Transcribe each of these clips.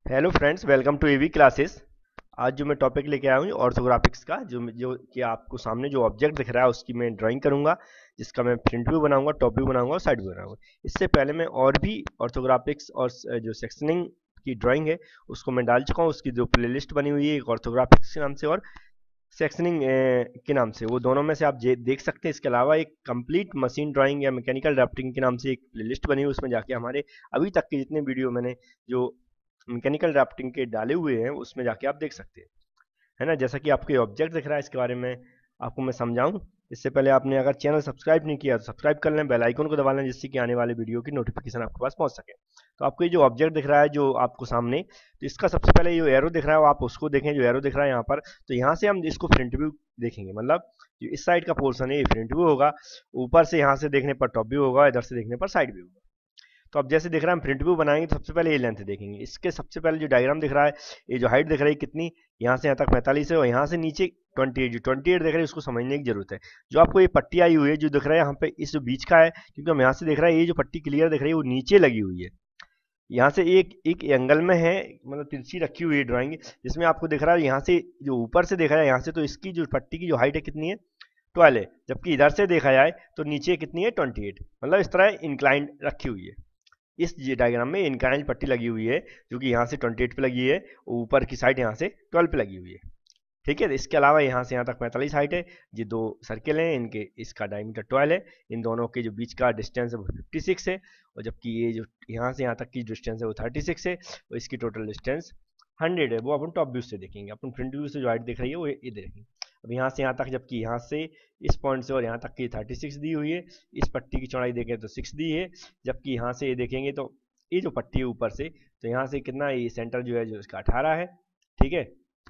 Hello friends, welcome to AV classes. आज जो मैं टॉपिक लेके आया हूँ ऑर्थोग्राफिक्स का, जो कि आपको सामने जो ऑब्जेक्ट दिख रहा है उसकी मैं ड्राइंग करूंगा, जिसका मैं फ्रंट व्यू बनाऊंगा, टॉप व्यू बनाऊंगा और साइड व्यू बनाऊंगा। इससे पहले मैं और भी ऑर्थोग्राफिक्स और जो सेक्शनिंग की ड्राइंग है उसको मैं डाल चुका हूँ। उसकी जो प्लेलिस्ट बनी हुई है, एक ऑर्थोग्राफिक्स के नाम से और सेक्शनिंग के नाम से, वो दोनों में से आप देख सकते हैं। इसके अलावा एक कंप्लीट मशीन ड्राइंग या मैकेनिकल ड्राफ्टिंग के नाम से एक प्लेलिस्ट बनी हुई है। उसमें जाके हमारे अभी तक के जितने वीडियो मैंने जो मैकेनिकल ड्राफ्टिंग के डाले हुए हैं उसमें जाके आप देख सकते हैं, है ना। जैसा कि आपको ये ऑब्जेक्ट दिख रहा है, इसके बारे में आपको मैं समझाऊं इससे पहले आपने अगर चैनल सब्सक्राइब नहीं किया तो सब्सक्राइब कर लें, बेल आइकन को दबा लें, जिससे कि आने वाले वीडियो की नोटिफिकेशन आपके पास पहुंच सके। तो आपको ये जो ऑब्जेक्ट दिख रहा है जो आपको सामने, तो इसका सबसे पहले जो एरो दिख रहा है वो आप उसको देखें। जो एरो दिख रहा है यहाँ पर, तो यहाँ से हम इसको फ्रंट व्यू देखेंगे, मतलब जो इस साइड का पोर्शन है ये फ्रंट व्यू होगा। ऊपर से यहाँ से देखने पर टॉप व्यू होगा, इधर से देखने पर साइड व्यू होगा। तो अब जैसे दिख रहा है हम फ्रंट व्यू बनाएंगे तो सबसे पहले ये लेंथ देखेंगे। इसके सबसे पहले जो डायग्राम दिख रहा है, ये जो हाइट दिख रही है कितनी, यहाँ से यहाँ तक 45 है और यहाँ से नीचे 28। जो 28 दिख रही है उसको समझने की जरूरत है। जो आपको ये पट्टी आई हुई है जो दिख रहा है यहाँ पे, इस जो बीच का है, क्योंकि हम यहाँ से देख रहे हैं ये जो पट्टी क्लियर दिख रही है वो नीचे लगी हुई है। यहाँ से एक एक एंगल में है, मतलब तिरछी रखी हुई है ड्राइंग, जिसमें आपको दिख रहा है यहाँ से जो ऊपर से देखा जाए यहाँ से, तो इसकी जो पट्टी की जो हाइट है कितनी है, 12 है। जबकि इधर से देखा जाए तो नीचे कितनी है, 28। मतलब इस तरह इंक्लाइंड रखी हुई है। इस डायग्राम में इंक्लाइंड पट्टी लगी हुई है जो कि यहाँ से 28 पे लगी है, ऊपर की साइड यहाँ से 12 पे लगी हुई है। ठीक है, इसके अलावा यहाँ से यहाँ तक 45 हाइट है। ये दो सर्किल हैं, इनके इसका डायमीटर 12 है। इन दोनों के जो बीच का डिस्टेंस है वो 56 है, और जबकि ये जो यहाँ से यहाँ तक की डिस्टेंस है वो 36 है, और इसकी टोटल डिस्टेंस 100 है। वो अपन टॉप व्यू से देखेंगे, अपन फ्रंट व्यू से जो हाइट दिख रही है वो ये देखेंगे। अब यहाँ से यहाँ तक, जबकि यहाँ से इस पॉइंट से और यहाँ तक की 36 दी हुई है। इस पट्टी की चौड़ाई देखें तो 6 दी है, जबकि यहाँ से ये देखेंगे तो ये जो पट्टी है ऊपर से, तो यहाँ से कितना, ये सेंटर जो है जो इसका 18 है। ठीक है,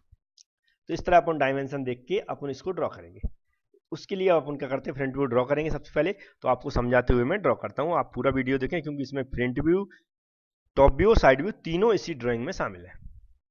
तो इस तरह अपन डायमेंशन देख के अपन इसको ड्रॉ करेंगे। उसके लिए अपन क्या करते हैं, फ्रंट व्यू ड्रॉ करेंगे सबसे पहले। तो आपको समझाते हुए मैं ड्रॉ करता हूँ, आप पूरा वीडियो देखें, क्योंकि इसमें फ्रंट व्यू, टॉप व्यू और साइड व्यू तीनों इसी ड्राइंग में शामिल है।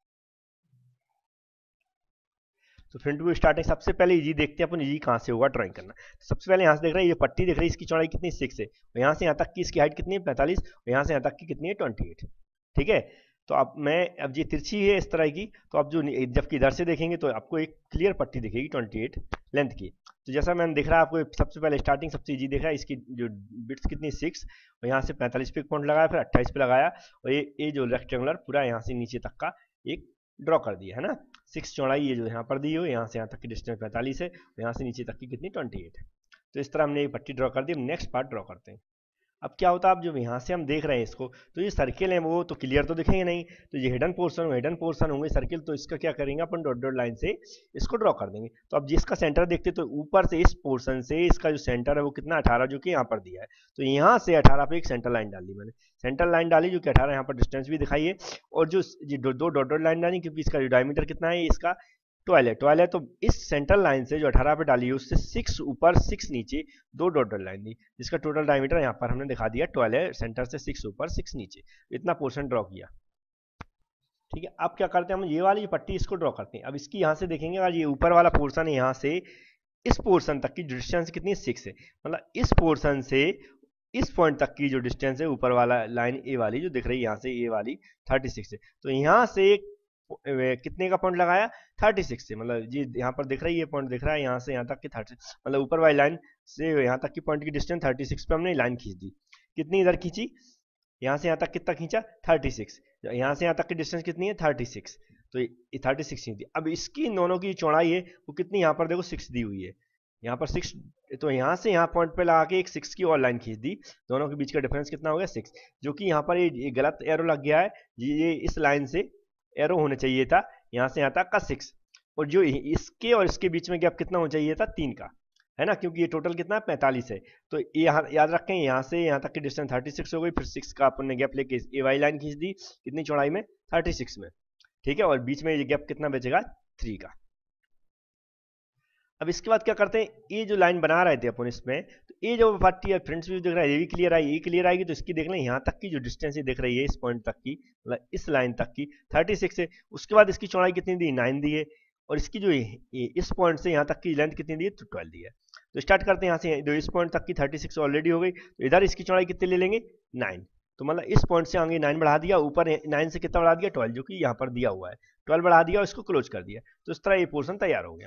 तो फ्रंट व्यू स्टार्टिंग सबसे पहले इजी देखते हैं अपन, इजी कहाँ से होगा ड्राइंग करना। तो सबसे पहले यहाँ से देख रहे हैं ये पट्टी दिख रही है, इसकी चौड़ाई कितनी, 6 है, और यहाँ से यहाँ तक की इसकी हाइट कितनी है, 45, और यहाँ से यहाँ तक की कितनी है, 28। ठीक है, तो अब ये तिरछी है इस तरह की, तो आप जो जबकि इधर से देखेंगे तो आपको एक क्लियर पट्टी दिखेगी 28 लेंथ की। तो जैसा मैंने दिख रहा है आपको, सबसे पहले स्टार्टिंग सबसे इजी दिख रहा है, इसकी जो बिट्स कितनी, 6, और यहाँ से 45 पे एक पॉइंट लगाया, फिर 28 पे लगाया, और ये जो रेक्टेंगुलर पूरा यहाँ से नीचे तक का एक ड्रॉ कर दिया, है ना। 6 चौड़ाई ये जो यहाँ पर दी हो, यहाँ से यहाँ तक की डिस्टेंस 45 है, और यहाँ से नीचे तक की कितनी, 28 है। तो इस तरह हमने ये पट्टी ड्रॉ कर दी। नेक्स्ट पार्ट ड्रॉ करते हैं। अब क्या होता है, अब जब यहाँ से हम देख रहे हैं इसको, तो ये सर्किल है वो तो क्लियर तो दिखेंगे नहीं, तो ये हिडन पोर्शन होंगे सर्किल, तो इसका क्या करेंगे अपन, डॉट डॉट लाइन से इसको ड्रॉ कर देंगे। तो अब जिसका सेंटर देखते तो ऊपर से इस पोर्शन से इसका जो सेंटर है वो कितना, 18, जो कि यहाँ पर दिया है। तो यहाँ से 18 पे एक सेंटर लाइन डाल दी मैंने, सेंटर लाइन डाली जो कि 18 यहाँ पर डिस्टेंस भी दिखाई है, और जो दो डॉट डॉट लाइन डाली, क्योंकि इसका जो डायमीटर कितना है, इसका 12 है। तो इस सेंट्रल लाइन से जो 18 पे डाली है उससे 6 ऊपर 6 नीचे दो डॉट डॉट लाइन दी, जिसका टोटल डायमीटर यहाँ पर हमने दिखा दिया 12 है। सेंटर से 6 ऊपर 6 नीचे, इतना पोर्शन ड्रॉ किया। ठीक है, अब क्या करते हैं, हम ये वाली पट्टी इसको ड्रॉ करते हैं। अब इसकी यहाँ से देखेंगे, अगर ये ऊपर वाला पोर्शन है, यहाँ से इस पोर्शन तक की डिस्टेंस कितनी, 6 है। मतलब इस पोर्शन से इस पॉइंट तक की जो डिस्टेंस है, ऊपर वाला लाइन ए वाली जो दिख रही है यहाँ से, ए वाली 36 है। तो यहाँ से कितने का पॉइंट लगाया, 36 से, मतलब जी यहाँ पर दिख रही है पॉइंट दिख रहा है, यहाँ से यहाँ तक की 30, मतलब ऊपर वाली लाइन से यहाँ तक की पॉइंट की डिस्टेंस 36 पे हमने लाइन खींच दी। कितनी इधर खींची, यहाँ से यहाँ तक कितना खींचा, 36, यहाँ से यहाँ तक की डिस्टेंस कितनी है, 36, तो ये 36 खींच दी। अब इसकी इन दोनों की चौड़ाई है वो कितनी, यहाँ पर देखो 6 दी हुई है, यहाँ पर 6, तो यहाँ से यहाँ पॉइंट पे लगा के एक 6 की और लाइन खींच दी। दोनों के बीच का डिफरेंस कितना हो गया, 6, जो कि यहाँ पर ये गलत एरो लग गया है। ये इस लाइन से एरो होना चाहिए था यहाँ से यहाँ तक का 6, और जो इसके और इसके बीच में गैप कितना होना चाहिए था, 3 का, है ना, क्योंकि ये टोटल कितना है, 45 है। तो ये याद रखें, यहाँ से यहाँ तक की डिस्टेंस 36 हो गई, फिर 6 का अपन ने गैप लेके ए वाई लाइन खींच दी, कितनी चौड़ाई में, 36 में। ठीक है, और बीच में ये गैप कितना बचेगा, 3 का। अब इसके बाद क्या करते हैं, ये जो लाइन बना रहे थे अपन इसमें, तो ये जो पट्टी है फ्रंट व्यू दिख रहा है, ये भी क्लियर आई, ये क्लियर आएगी, तो इसकी देख लें यहाँ तक की जो डिस्टेंस दिख रही है इस पॉइंट तक की, मतलब इस लाइन तक की 36 है। उसके बाद इसकी चौड़ाई कितनी दी, 9 दी है, और इसकी जो इस पॉइंट से यहाँ तक की लेंथ कितनी दी है, तो 12 दी है। तो स्टार्ट करते हैं यहाँ से, जो इस पॉइंट तक की 36 ऑलरेडी हो गई, तो इधर इसकी चौड़ाई कितनी ले लेंगे, 9। तो मतलब इस पॉइंट से आगे 9 बढ़ा दिया, ऊपर 9 से कितना बढ़ा दिया 12, जो कि यहाँ पर दिया हुआ है 12 बढ़ा दिया और इसको क्लोज कर दिया। तो इस तरह ये पोर्शन तैयार हो गया।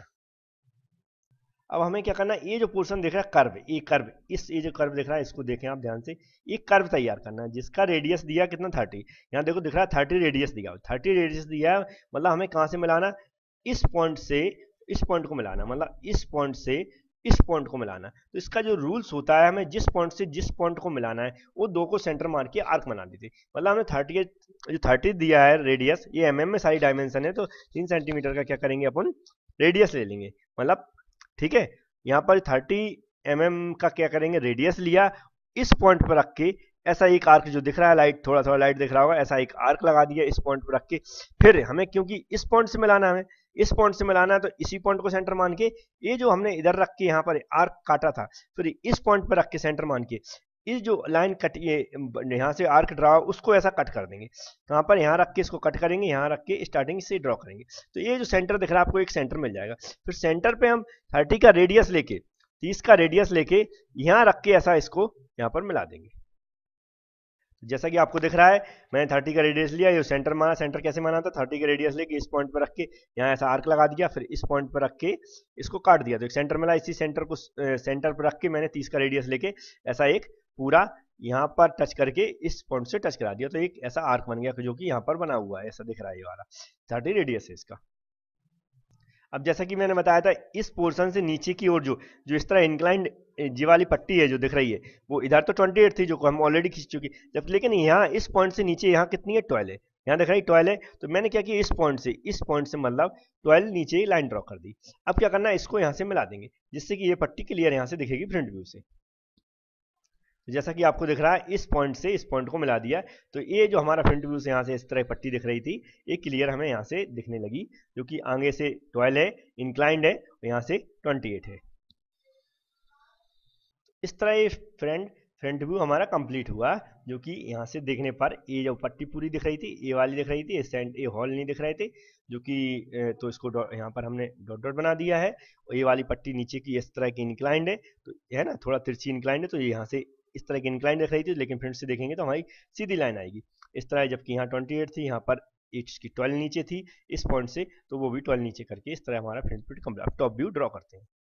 अब हमें क्या करना है, ये जो पोर्शन दिख रहा है कर्व, ये कर्व, ये जो कर्व दिख रहा है इसको देखें आप ध्यान से, ये कर्व तैयार करना है जिसका रेडियस दिया कितना 30। यहाँ देखो दिख रहा है 30 रेडियस दिया, 30 रेडियस दिया है, मतलब हमें कहाँ से मिलाना, इस पॉइंट से इस पॉइंट को मिलाना, मतलब इस पॉइंट से इस पॉइंट को मिलाना। तो इसका जो रूल्स होता है, हमें जिस पॉइंट से जिस पॉइंट को मिलाना है वो दो को सेंटर मान के आर्क बना देते। मतलब हमें 30 जो 30 दिया है रेडियस, ये mm में सारी डायमेंशन है, तो 3 सेंटीमीटर का क्या करेंगे अपन रेडियस ले लेंगे, मतलब ठीक है। यहाँ पर 30 mm का क्या करेंगे रेडियस लिया, इस पॉइंट पर रख के ऐसा एक आर्क जो दिख रहा है, लाइट थोड़ा थोड़ा लाइट दिख रहा होगा, ऐसा एक आर्क लगा दिया इस पॉइंट पर रख के। फिर हमें क्योंकि इस पॉइंट से मिलाना है, हमें इस पॉइंट से मिलाना है, तो इसी पॉइंट को सेंटर मान के ये जो हमने इधर रख के यहाँ पर आर्क काटा था, फिर इस पॉइंट पर रख के सेंटर मान के इस जो लाइन कट, ये यहाँ से आर्क ड्रा उसको ऐसा कट कर देंगे। यहाँ पर यहाँ रख के इसको कट करेंगे, यहाँ रख के स्टार्टिंग से ड्रॉ करेंगे, तो ये जो सेंटर दिख रहा है आपको एक सेंटर मिल जाएगा। फिर सेंटर पे हम 30 का रेडियस लेके 30 का रेडियस लेके यहाँ रख के ऐसा इसको यहाँ पर मिला देंगे। जैसा कि आपको दिख रहा है, मैंने 30 का रेडियस लिया, ये सेंटर माना, सेंटर कैसे माना था 30 का रेडियस लेके इस पॉइंट पर रख के यहाँ ऐसा आर्क लगा दिया, फिर इस पॉइंट पर रख के इसको काट दिया, तो एक सेंटर मिला। इसी सेंटर को सेंटर पर रख के मैंने 30 का रेडियस लेके ऐसा एक पूरा यहाँ पर टच करके इस पॉइंट से टच करा दिया, तो एक ऐसा आर्क बन गया जो कि यहाँ पर बना हुआ है, ऐसा दिख रहा है, ये वाला 30 रेडियस है इसका। अब जैसा कि मैंने बताया था, इस पोर्शन से नीचे की ओर जो जो इस तरह इंक्लाइंड जी वाली पट्टी है जो दिख रही है, वो इधर तो 28 थी जो हम ऑलरेडी खींच चुकी, जब लेकिन यहाँ इस पॉइंट से नीचे यहाँ कितनी है 12 है, यहाँ दिख रही 12 है। तो मैंने क्या किया, इस पॉइंट से मतलब 12 नीचे लाइन ड्रॉ कर दी। अब क्या करना है, इसको यहाँ से मिला देंगे जिससे कि ये पट्टी क्लियर यहाँ से दिखेगी फ्रंट व्यू से। जैसा कि आपको दिख रहा है, इस पॉइंट से इस पॉइंट को मिला दिया, तो ये जो हमारा फ्रंट व्यू से यहाँ से इस तरह पट्टी दिख रही थी, ये क्लियर हमें यहाँ से दिखने लगी, जो कि आगे से 12 है, इंक्लाइंड है, और यहाँ से 28 है। इस तरह ये फ्रंट व्यू हमारा कंप्लीट हुआ, जो कि यहाँ से देखने पर ये जो पट्टी पूरी दिख रही थी, ये वाली दिख रही थी, ये हॉल नहीं दिख रहे थे, जो कि तो इसको यहाँ पर हमने डॉट डॉट बना दिया है, और ये वाली पट्टी नीचे की इस तरह की इंक्लाइंड है, तो है ना थोड़ा तिरछी इंक्लाइंड है, तो ये यहाँ से इस तरह की इंक्लाइंड दिख रही थी, लेकिन फ्रंट से देखेंगे तो हमारी सीधी लाइन आएगी इस तरह। जबकि यहाँ 28 थी, यहाँ पर इसकी 12 नीचे थी इस पॉइंट से, तो वो भी 12 नीचे करके इस तरह हमारा फ्रंट व्यू कंप्लीट। अब टॉप व्यू ड्रॉ करते हैं,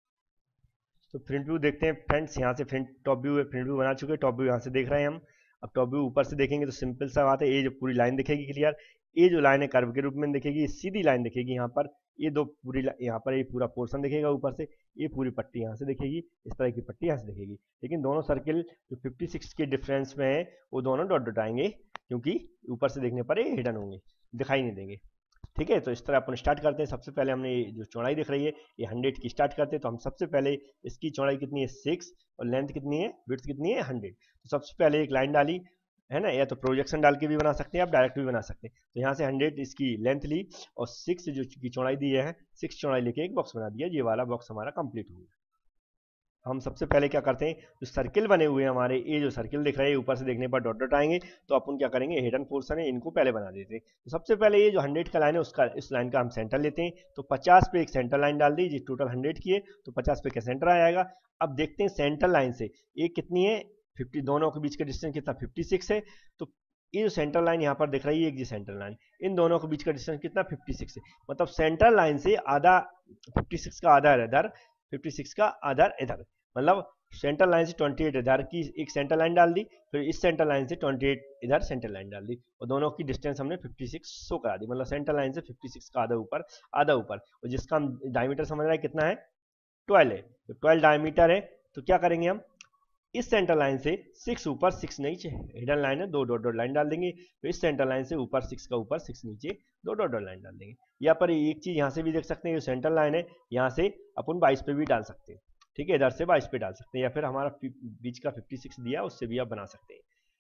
तो फ्रंट व्यू देखते हैं फ्रेंड्स। यहाँ से front top view front view बना चुके हैं, टॉप व्यू यहाँ से देख रहे हैं हम। अब टॉप व्यू ऊपर से देखेंगे तो सिंपल सा बात है, ये जो पूरी लाइन दिखेगी क्लियर, ये जो लाइन है कर्व के रूप में दिखेगी, सीधी लाइन दिखेगी यहाँ पर, ये दो पूरी यहाँ पर ये पूरा पोर्शन दिखेगा ऊपर से, ये पूरी पट्टी यहाँ से दिखेगी, इस तरह की पट्टी यहाँ से दिखेगी। लेकिन दोनों सर्किल जो 56 के डिफरेंस में है वो दोनों डॉट डॉट आएंगे, क्योंकि ऊपर से देखने पर ये हिडन होंगे, दिखाई नहीं देंगे। ठीक है, तो इस तरह अपन स्टार्ट करते हैं। सबसे पहले हमने ये जो चौड़ाई दिख रही है ये 100 की स्टार्ट करते हैं, तो हम सबसे पहले इसकी चौड़ाई कितनी है 6 और लेंथ कितनी है, विड्थ कितनी है 100। तो सबसे पहले एक लाइन डाली है ना, या तो प्रोजेक्शन डाल के भी बना सकते हैं, आप डायरेक्ट भी बना सकते हैं। तो यहाँ से 100 इसकी लेंथ ली और 6 जो की चौड़ाई दी है, 6 चौड़ाई लेके एक बॉक्स बना दिया, ये वाला बॉक्स हमारा कंप्लीट हो गया। हम सबसे पहले क्या करते हैं, जो सर्किल बने हुए हैं हमारे, ये जो सर्किल दिख रहे हैं ऊपर से देखने पर डॉट डॉट आएंगे, तो अपन क्या करेंगे, हिडन पोर्शन है इनको पहले बना देते हैं। तो सबसे पहले ये जो 100 का लाइन है उसका, इस लाइन का हम सेंटर लेते हैं, तो 50 पे एक सेंटर लाइन डाल दी, टोटल 100 की है तो 50 पे का सेंटर आएगा। अब देखते हैं सेंटर लाइन से ये कितनी है 50, दोनों के बीच का डिस्टेंस कितना 56 है। तो ये जो सेंटर लाइन यहाँ पर दिख रही है, एक जी सेंटर लाइन, इन दोनों के बीच का डिस्टेंस कितना 56 है, मतलब सेंटर लाइन से आधा 56 का आधा इधर, 56 का आधा इधर, मतलब सेंटर लाइन से 28 इधर की एक सेंटर लाइन डाल दी, फिर इस सेंटर लाइन से 28 इधर सेंटर लाइन डाल दी, और दोनों की डिस्टेंस हमने 56 शो करा दी, मतलब सेंटर लाइन से 56 का आधा ऊपर आधा ऊपर, और जिसका हम डायमीटर समझ रहे हैं कितना है 12 है, तो 12 डायमीटर है। तो क्या करेंगे हम, इस सेंटर लाइन से 6 ऊपर 6 नीचे, हिडन लाइन है, दो डॉट डॉट लाइन डाल देंगे, तो इस सेंटर लाइन से ऊपर 6 का ऊपर 6 नीचे दो डॉट डॉट लाइन डाल देंगे। यहाँ पर एक चीज यहाँ से भी देख सकते हैं, जो सेंटर लाइन है यहाँ से अपन 22 पे भी डाल सकते हैं, ठीक है, इधर से 22 पे डाल सकते हैं, या फिर हमारा बीच का 56 दिया उससे भी आप बना सकते हैं।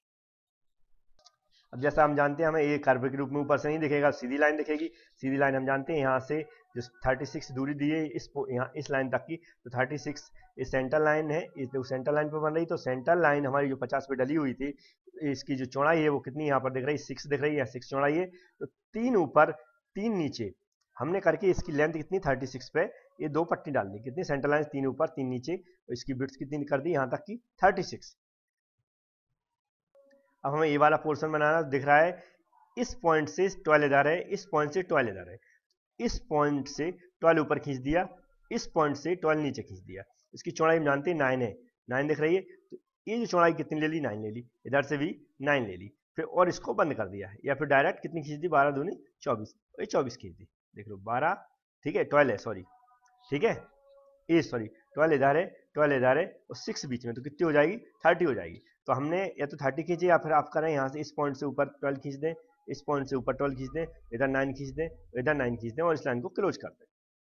अब जैसा हम जानते हैं हमें ये कर्व के रूप में ऊपर से नहीं दिखेगा, सीधी लाइन दिखेगी। सीधी लाइन हम जानते हैं यहाँ से जो 36 दूरी दी है यहाँ इस लाइन तक की, तो 36 इस सेंटर लाइन है, इस सेंटर लाइन पर बन रही, तो सेंटर लाइन हमारी जो 50 पे डली हुई थी, इसकी जो चौड़ाई है वो कितनी यहाँ पर दिख रही है 6 दिख रही है, 6 चौड़ाई है, तो 3 ऊपर 3 नीचे हमने करके इसकी लेंथ कितनी 36 पे ये दो पट्टी डाल दी, कितनी सेंटर लाइन 3 ऊपर 3 नीचे, इसकी विड्थ कितनी कर दी यहाँ तक की 36। अब हमें ये वाला पोर्शन बनाना दिख रहा है, इस पॉइंट से 12 इधर है, इस पॉइंट से 12 इधर है, इस पॉइंट से 12 ऊपर खींच दिया, इस पॉइंट से 12 नीचे खींच दिया। इसकी चौड़ाई हम जानते हैं 9 है, 9 दिख रही है, तो ये जो चौड़ाई कितनी ले ली, 9 ले ली, इधर से भी 9 ले ली, फिर और इसको बंद कर दिया, या फिर डायरेक्ट कितनी खींच दी, 12 दूनी 24, ये 24 खींच दी, देख लो 12, ठीक है 12 है, सॉरी ठीक है, ये सॉरी 12 इधर है, 12 इधर है और 6 बीच में, तो कितनी हो जाएगी, 30 हो जाएगी। तो हमने या तो 30 खींची, या फिर आप करें यहाँ से इस पॉइंट से ऊपर 12 खींच दें, इस पॉइंट से ऊपर 12 खींच दें, इधर 9 खींच दें, इधर 9 खींच दें और इस लाइन को क्लोज कर दें।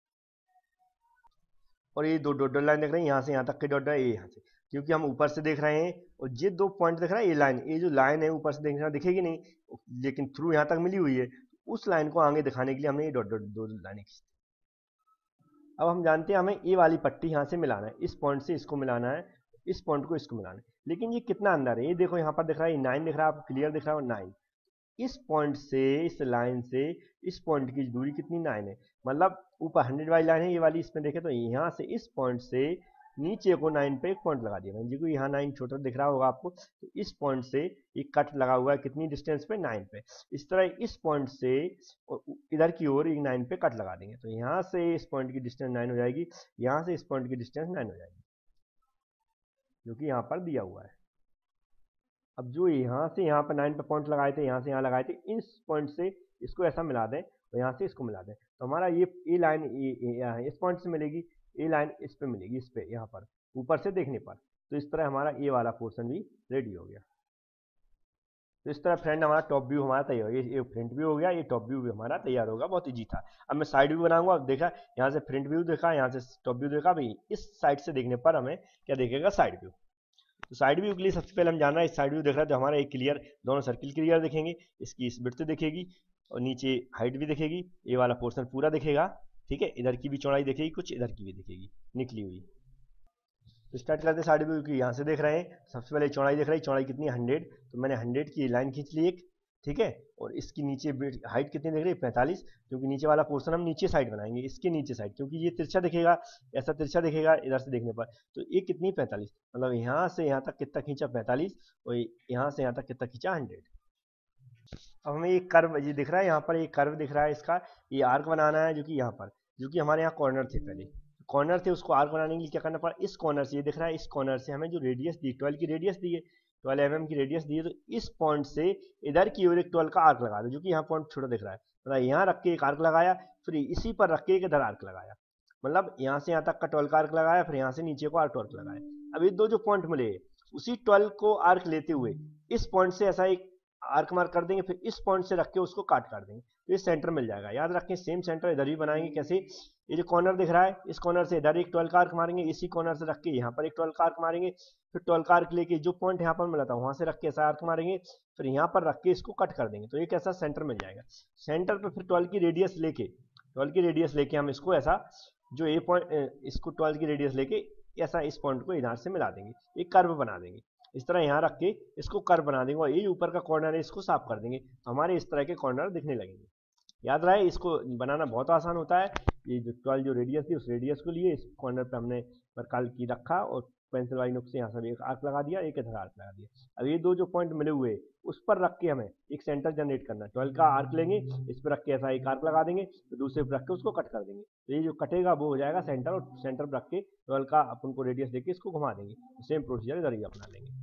और ये दो डॉट लाइन देख रहे हैं, यहाँ से यहाँ तक के डॉट है, ये यहाँ से, क्योंकि हम ऊपर से देख रहे हैं और ये 2 पॉइंट देख रहा है, ये लाइन, ये जो लाइन है ऊपर से देखना दिखेगी नहीं, लेकिन थ्रू यहाँ तक मिली हुई है, उस लाइन को आगे दिखाने के लिए हमने ये डॉट डॉट 2 लाइनें खींची। अब हम जानते हैं हमें ये वाली पट्टी यहाँ से मिलाना है, इस पॉइंट से इसको मिलाना है, इस पॉइंट को इसको मिलाना है, लेकिन ये कितना अंदर है, ये देखो यहाँ पर दिख रहा है 9 दिख रहा है, आपको क्लियर दिख रहा है 9, इस पॉइंट से इस लाइन से इस पॉइंट की दूरी कितनी, 9 है, मतलब ऊपर 100 वाली लाइन है ये वाली, इसमें देखें तो यहाँ से इस पॉइंट से नीचे को 9 पे एक पॉइंट लगा दिया, जी को यहाँ 9 छोटा दिख रहा होगा आपको, तो इस पॉइंट से एक कट लगा हुआ है कितनी डिस्टेंस पे, 9 पे, इस तरह इस पॉइंट से इधर की ओर एक 9 पे कट लगा देंगे, तो यहाँ से इस पॉइंट की डिस्टेंस 9 हो जाएगी, यहाँ से इस पॉइंट की डिस्टेंस 9 हो जाएगी, जो कि यहाँ पर दिया हुआ है। अब जो यहाँ से यहाँ पर 9 पे पॉइंट लगाए थे, यहाँ से यहाँ लगाए थे, इस पॉइंट से इसको ऐसा मिला दें और यहाँ से इसको मिला दें, तो हमारा ये लाइन इस पॉइंट से मिलेगी, ये लाइन इस पे मिलेगी, इस पे यहाँ पर ऊपर से देखने पर, तो इस तरह हमारा ये वाला पोर्शन भी रेडी हो गया। तो इस तरह फ्रेंड हमारा टॉप व्यू हमारा तैयार हो गया, ये फ्रंट व्यू हो गया, ये टॉप व्यू भी हमारा तैयार होगा, बहुत ईजी था। अब मैं साइड व्यू बनाऊंगा, देखा यहाँ से फ्रंट व्यू देखा, यहाँ से टॉप व्यू देखा, भाई इस साइड से देखने पर हमें क्या देखेगा, साइड व्यू। तो साइड व्यू के लिए सबसे पहले हम जान रहे हैं, साइड व्यू देख रहा है तो हमारा एक क्लियर, दोनों सर्किल क्लियर दिखेंगे, इसकी इस विड्थ दिखेगी और नीचे हाइट भी दिखेगी, ये वाला पोर्शन पूरा दिखेगा, ठीक है, इधर की भी चौड़ाई दिखेगी, कुछ इधर की भी दिखेगी निकली हुई। तो स्टार्ट करते हैं साइड व्यू की, यहाँ से देख रहे हैं, सबसे पहले चौड़ाई देख रहे हैं, चौड़ाई कितनी है 100, तो मैंने 100 की लाइन खींच ली एक, ठीक है, और इसकी नीचे हाइट कितनी देख रही है 45, क्योंकि नीचे वाला पोर्शन हम नीचे साइड बनाएंगे, इसके नीचे साइड, क्योंकि ये तिरछा दिखेगा, ऐसा तिरछा दिखेगा इधर से देखने पर, तो ये कितनी 45, मतलब यहाँ से यहाँ तक कितना खींचा 45, और यहाँ से यहाँ तक कितना खींचा 100। अब हमें एक कर्व ये दिख रहा है, यहाँ पर एक कर्व दिख रहा है, इसका ये आर्क बनाना है, जो कि यहाँ पर, जो कि हमारे यहाँ कॉर्नर थे, पहले कॉर्नर थे, उसको आर्क बनाने के लिए क्या करना पड़ा, इस कॉर्नर से, ये दिख रहा है, इस कॉर्नर से हमें जो रेडियस दी 12 की रेडियस दी है, 12 mm की रेडियस दी है, तो इस पॉइंट से इधर की ओर एक 12 का आर्क लगा दो, जो कि यहाँ पॉइंट छोटा दिख रहा है, मतलब यहाँ रख के एक आर्क लगाया, फिर इसी पर रख के एक इधर आर्क लगाया, मतलब यहाँ से यहाँ तक का 12 का आर्क लगाया, फिर यहाँ से नीचे को आर्क 12 लगाया। अब ये दो जो पॉइंट मिले, उसी 12 को आर्क लेते हुए इस पॉइंट से ऐसा एक आर्क मार्क कर देंगे, फिर इस पॉइंट से रख के उसको काट कर देंगे, तो ये सेंटर मिल जाएगा। याद रखें सेम सेंटर इधर भी बनाएंगे, कैसे, ये जो कॉर्नर दिख रहा है, इस कॉर्नर से इधर एक 12 का आर्क मारेंगे, इसी कॉर्नर से रख के यहाँ पर एक 12 का आर्क मारेंगे, फिर 12 का आर्क लेके जो पॉइंट यहाँ पर मिला था वहां से रख के ऐसा आर्क मारेंगे, फिर यहाँ पर रख के इसको कट कर देंगे, तो एक ऐसा सेंटर मिल जाएगा। सेंटर पर फिर 12 की रेडियस लेके हम इसको ऐसा जो ए पॉइंट, इसको 12 की रेडियस लेके ऐसा इस पॉइंट को इधर से मिला देंगे, एक कर्व बना देंगे, इस तरह यहाँ रख के इसको कर्व बना देंगे, और ये ऊपर का कॉर्नर है इसको साफ कर देंगे, तो हमारे इस तरह के कॉर्नर दिखने लगेंगे। याद रहे इसको बनाना बहुत आसान होता है, ये जो 12 जो रेडियस थी उस रेडियस को लिए इस कॉर्नर पे हमने वर्काल की रखा और पेंसिल वाली नुक से यहाँ से एक आर्क लगा दिया, एक इधर आर्क लगा दिया। अब ये दो जो पॉइंट मिले हुए उस पर रख के हमें एक सेंटर जनरेट करना है, 12 का आर्क लेंगे, इस पर रख के ऐसा एक आर्क लगा देंगे, तो दूसरे पर रख के उसको कट कर देंगे, तो ये जो कटेगा वो हो जाएगा सेंटर, और सेंटर पर रख के 12 का अपन को रेडियस देके इसको घुमा देंगे, सेम प्रोसीजर इधर ही अपना लेंगे।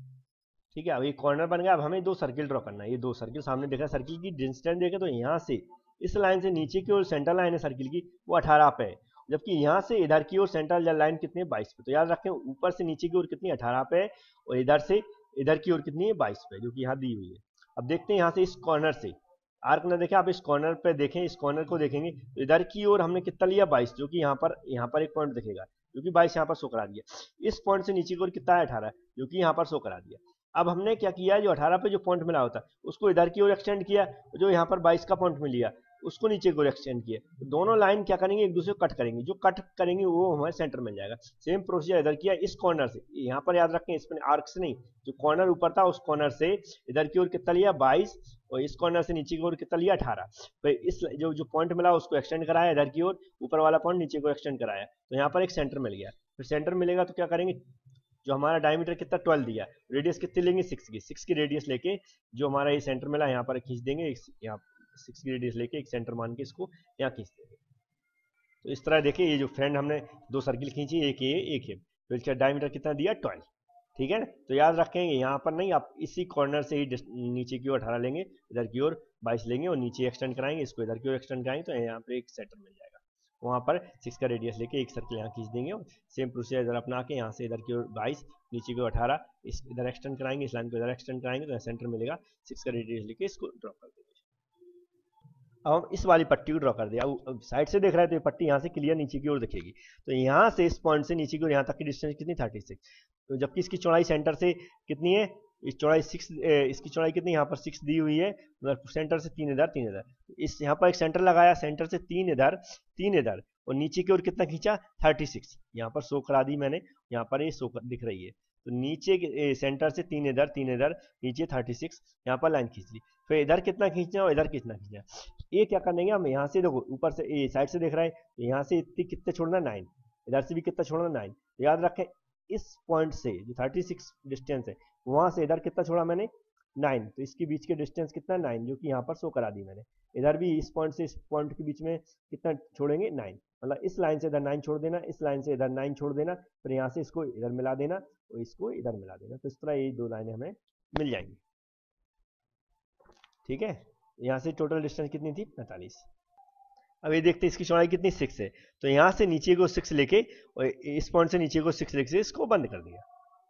ठीक है, अब ये कॉर्नर बन गया। अब हमें दो सर्किल ड्रॉ करना है, ये दो सर्किल सामने देखा, सर्किल की डिस्टेंस देखे तो यहाँ से इस लाइन से नीचे की ओर सेंटर लाइन है सर्किल की वो 18 पे है, जबकि यहाँ से इधर की ओर सेंटर लाइन कितनी है 22 पे, तो याद रखें ऊपर से नीचे की ओर कितनी 18 पे है और इधर से इधर की ओर कितनी है 22 पे, जो कि यहाँ दी हुई है। अब देखते हैं यहाँ से इस कॉर्नर से आर्क ना देखें, आप इस कॉर्नर पे देखें, इस कॉर्नर को देखेंगे तो इधर की ओर हमने कितना लिया 22, जो कि यहाँ पर एक पॉइंट दिखेगा, जो कि 22 यहाँ पर शो करा दिया। इस पॉइंट से नीचे की ओर कितना है 18, जो कि यहाँ पर शो करा दिया। अब हमने क्या किया, जो 18 पे जो पॉइंट मिला होता उसको इधर की ओर एक्सटेंड किया, जो यहाँ पर 22 का पॉइंट मिल लिया उसको नीचे की ओर एक्सटेंड किया, तो दोनों लाइन क्या करेंगे एक दूसरे को कट करेंगे, जो कट करेंगे वो हमारे सेंटर मिल जाएगा। सेम प्रोसीजर इधर किया, इस कॉर्नर से, यहाँ पर याद रखें इसमें आर्क से नहीं, जो कॉर्नर ऊपर था उस कॉर्नर से इधर की ओर कितना लिया 22 और इस कॉर्नर से नीचे की ओर कितना लिया 18, तो इस जो पॉइंट मिला उसको एक्सटेंड कराया इधर की ओर, ऊपर वाला पॉइंट नीचे को एक्सटेंड कराया, तो यहाँ पर एक सेंटर मिल गया। फिर सेंटर मिलेगा तो क्या करेंगे जो हमारा डायमीटर कितना 12 दिया, रेडियस कितनी लेंगे 6 की रेडियस लेके जो हमारा ये सेंटर मिला यहाँ पर खींच देंगे, यहाँ 6 की रेडियस लेके एक सेंटर मान के इसको यहाँ खींच देंगे। तो इस तरह देखिए ये जो फ्रेंड हमने 2 सर्किल खींची, एक ये एक है, तो इसका डायमीटर कितना दिया 12, ठीक है ना। तो याद रखेंगे यहाँ पर नहीं, आप इसी कॉर्नर से ही नीचे की ओर 18 लेंगे, इधर की ओर 22 लेंगे और नीचे एक्सटेंड कराएंगे, इसको इधर की ओर एक्सटेंड कराएंगे तो यहाँ पर एक सेंटर मिल जाएगा। वहाँ पर 6 का रेडियस लेके एक सर्किल यहाँ खींच देंगे और सेम प्रोसीजर इधर अपना के यहाँ से इधर की ओर 22 नीचे की ओर 18 इस इधर एक्सटेंड कराएंगे, इस लाइन को इधर एक्सटेंड कराएंगे तो सेंटर मिलेगा, 6 का रेडियस लेके इसको ड्रॉ कर देंगे। अब हम इस वाली पट्टी को ड्रॉ कर दिया, अब साइड से देख रहा है तो ये पट्टी यहाँ से क्लियर नीचे की ओर दिखेगी, तो यहाँ से इस पॉइंट से नीचे की ओर यहाँ तक की डिस्टेंस कितनी 36, तो जबकि इसकी चौड़ाई सेंटर से कितनी है, इस चौड़ाई 6, इसकी चौड़ाई कितनी यहाँ पर 6 दी हुई है, मतलब सेंटर से 3 इधर, इस यहाँ पर एक सेंटर लगाया, सेंटर से 3 इधर और नीचे की ओर कितना खींचा 36, यहाँ पर शो करा दी मैंने, यहाँ पर ये शो दिख रही है, तो नीचे सेंटर से 3 इधर नीचे 36, यहाँ पर लाइन खींच ली, फिर इधर कितना खींचना और इधर कितना खींचना। ये क्या करने हम यहाँ से देखो ऊपर से साइड से देख रहे हैं, यहाँ से इतनी कितने छोड़ना 9, इधर से भी कितना छोड़ना 9, तो याद रखें इस पॉइंट से जो 36 डिस्टेंस है वहां से इधर कितना छोड़ा मैंने 9, तो इसके बीच के डिस्टेंस कितना 9 जो कि यहाँ पर शो करा दी मैंने। इधर भी इस पॉइंट से इस पॉइंट के बीच में कितना छोड़ेंगे 9, मतलब इस लाइन से इधर 9 छोड़ देना, इस लाइन से इधर 9 छोड़ देना, फिर यहाँ से इसको इधर मिला देना और इसको इधर मिला देना, तो इस तरह ये 2 लाइनें हमें मिल जाएंगी, ठीक है। यहाँ से टोटल डिस्टेंस कितनी थी 45। अब ये देखते हैं इसकी चौड़ाई कितनी 6 है, तो यहाँ से नीचे को 6 लेके और इस पॉइंट से नीचे को 6 लेके इसको बंद कर दिया।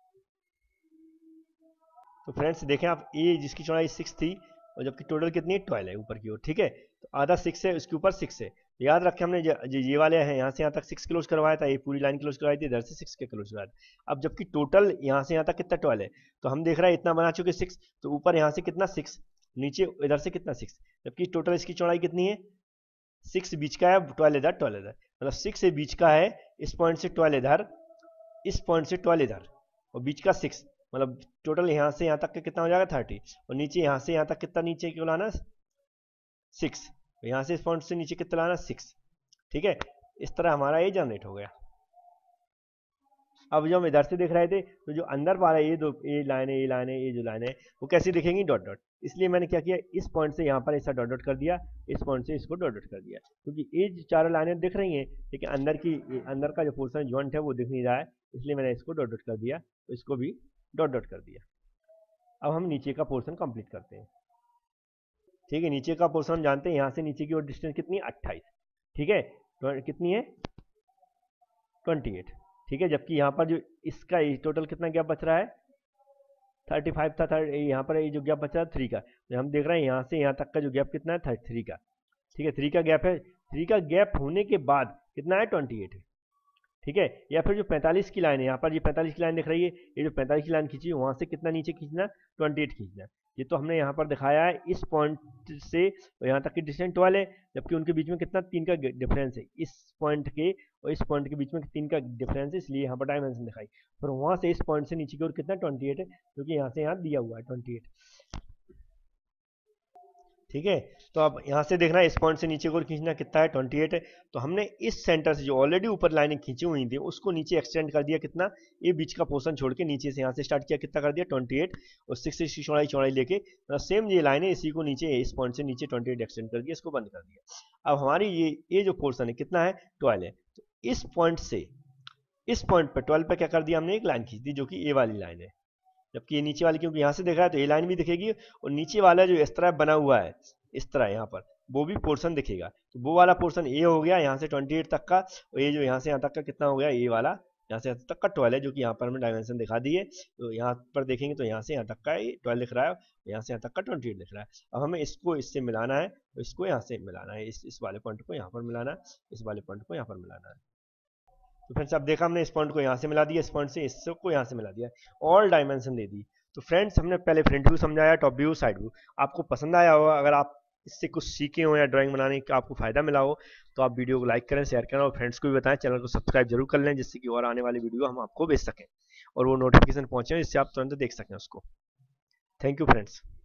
तो फ्रेंड्स देखें आप, ये जिसकी चौड़ाई 6 थी और जबकि टोटल कितनी है 12 है ऊपर की ओर, ठीक है, तो आधा 6 है उसके ऊपर 6 है, तो याद रखें हमने ये वाले हैं यहाँ से यहाँ तक 6 क्लोज करवाया था, ये पूरी लाइन क्लोज करवाई थी, इधर से 6 के क्लोज करवाया था। अब जबकि टोटल यहाँ से यहाँ तक कितना 12 है, तो हम देख रहे हैं इतना बना चुके 6, तो ऊपर यहाँ से कितना 6, नीचे इधर से कितना 6, जबकि टोटल इसकी चौड़ाई कितनी है 6 बीच का है 12 इधर, मतलब 6 से बीच का है, इस पॉइंट से 12 इधर, इस पॉइंट से 12 इधर और बीच का 6, मतलब टोटल यहाँ से यहाँ तक का कितना हो जाएगा 30, और नीचे यहाँ से यहाँ तक कितना नीचे क्यों लाना 6, यहाँ से इस पॉइंट से नीचे कितना लाना 6, ठीक है। इस तरह हमारा ये जनरेट हो गया। अब जो हम इधर से देख रहे थे तो जो अंदर वाला ये लाइन है, ये जो लाइन है वो कैसी दिखेंगी डॉट डॉट, इसलिए मैंने क्या किया इस पॉइंट से यहाँ पर ऐसा डॉट डॉट कर दिया, इस पॉइंट से इसको डॉट डॉट कर दिया, क्योंकि ये जो चारों लाइनें दिख रही हैं लेकिन अंदर का जो पोर्शन जॉइंट है वो दिख नहीं रहा है, इसलिए मैंने इसको डॉट डॉट कर दिया, तो इसको भी डॉट डॉट कर दिया। अब हम नीचे का पोर्शन कंप्लीट करते हैं, ठीक है। नीचे का पोर्शन हम जानते हैं यहाँ से नीचे की ओर डिस्टेंस कितनी 28, ठीक है, कितनी है 28, ठीक है, जबकि यहाँ पर जो इसका टोटल कितना गैप बच रहा है 35 था, यहाँ पर ये जो गैप बच रहा है 3 का, तो हम देख रहे हैं यहाँ से यहाँ तक का जो गैप कितना है 3 का, ठीक है, 3 का गैप है, 3 का गैप होने के बाद कितना है 28 है, ठीक है। या फिर जो 45 की लाइन है, यहाँ पर ये 45 की लाइन दिख रही है, ये जो 45 की लाइन खींची है वहां से कितना नीचे खींचना 28 खींचना, ये तो हमने यहाँ पर दिखाया है इस पॉइंट से यहाँ तक की डिस्टेंस 12 है, जबकि उनके बीच में कितना 3 का डिफरेंस है, इस पॉइंट के और इस पॉइंट के बीच में 3 का डिफरेंस है, इसलिए यहाँ पर डायमेंशन दिखाई, पर वहां से इस पॉइंट से नीचे की ओर कितना 28 है, क्योंकि यहाँ से यहाँ दिया हुआ है 28, ठीक है। तो अब यहाँ से देखना इस पॉइंट से नीचे को खींचना कितना है 28 है, तो हमने इस सेंटर से जो ऑलरेडी ऊपर लाइनें खींची हुई थी उसको नीचे एक्सटेंड कर दिया, कितना ये बीच का पोर्शन छोड़ के नीचे से यहाँ से स्टार्ट किया, कितना कर दिया 28 और 6 की चौड़ाई लेके सेम ये लाइनें इसी को नीचे इस पॉइंट से नीचे 28 एक्सटेंड कर दिया, इसको बंद कर दिया। अब हमारी ये जो पोर्शन है कितना है 12 है, तो इस पॉइंट से इस पॉइंट पर 12 पर क्या कर दिया हमने एक लाइन खींच दी जो कि ए वाली लाइन है, जबकि ये नीचे वाली क्योंकि यहाँ से देख रहा है तो ये लाइन भी दिखेगी और नीचे वाला जो इस तरह बना हुआ है इस तरह यहाँ पर वो भी पोर्शन दिखेगा, तो वो वाला पोर्शन ए हो गया यहाँ से 28 तक का, और ये जो यहाँ से यहाँ तक का कितना हो गया ये वाला यहाँ से यहाँ तक का 12 है, जो कि यहाँ पर हमने डायमेंशन दिखा दी है, तो यहाँ पर देखेंगे तो यहाँ से यहाँ तक का 12 लिख रहा है, यहाँ से यहाँ तक का 28 लिख रहा है। अब हमें इसको इससे मिलाना है, तो इसको यहाँ से मिलाना है, इस वाले पॉइंट को यहाँ पर मिलाना है, इस वाले पॉइंट को यहाँ पर मिलाना है। तो फ्रेंड्स अब देखा हमने इस पॉइंट को यहाँ से मिला दिया, इस पॉइंट से इसको यहाँ से मिला दिया, ऑल डायमेंशन दे दी। तो फ्रेंड्स हमने पहले फ्रंट व्यू समझाया, टॉप व्यू, साइड व्यू, आपको पसंद आया होगा, अगर आप इससे कुछ सीखे हो या ड्राइंग बनाने का आपको फायदा मिला हो तो आप वीडियो को लाइक करें, शेयर करें और फ्रेंड्स को भी बताएं, चैनल को सब्सक्राइब जरूर कर लें जिससे कि और आने वाली वीडियो हम आपको भेज सकें और वो नोटिफिकेशन पहुंचे जिससे आप तुरंत देख सकें उसको। Thank you friends.